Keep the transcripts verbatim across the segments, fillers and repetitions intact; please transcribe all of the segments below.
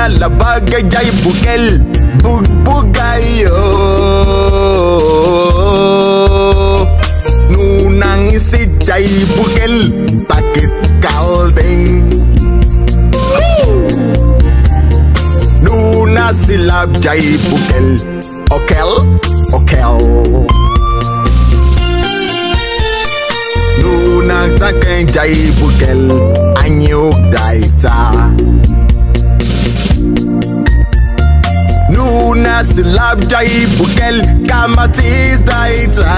Nuna la bagay jay bukel Bugbugayo Nunang si jay bukel Takit kalding Nuna silab jay bukel Okel, okel Nuna takeng jay bukel Anyuk daita Nuna silab jay bukel Kamatis daita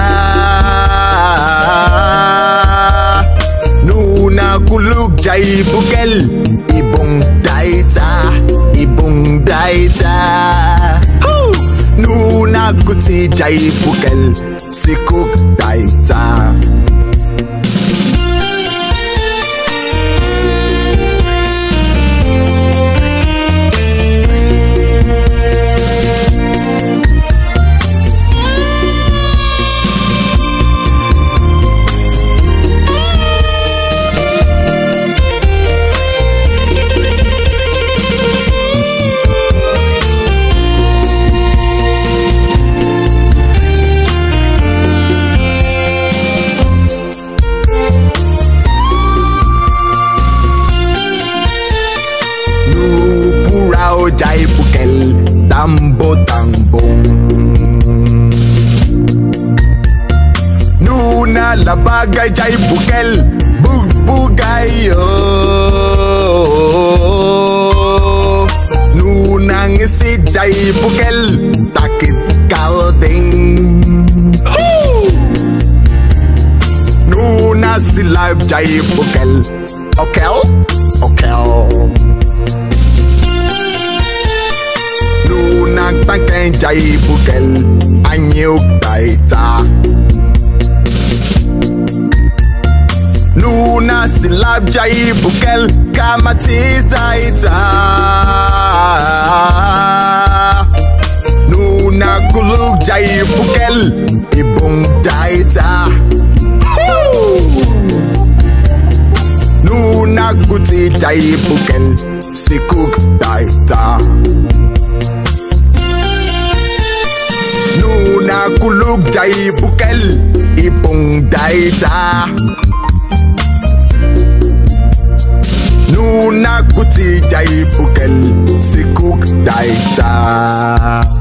Nuna kuluk jay bukel Ibong daita Ibong daita Nuna kuti jay bukel Sikuk daita jay bukel tambo tambong Nuna la bagay jay bukel bugbugayo Nuna ngisi jay bukel takit kalding Nuna silab jay bukel okel okel Nuna takeng jay bukel Anyuk daita Nuna silab jay bukel Kamatis daita Nuna kuluk jay bukel Ibong daita Nuna kuti jay bukel Sikuk daita Nuna kuluk jay bukel Ibong daita Nuna kuti jay bukel Sikuk daita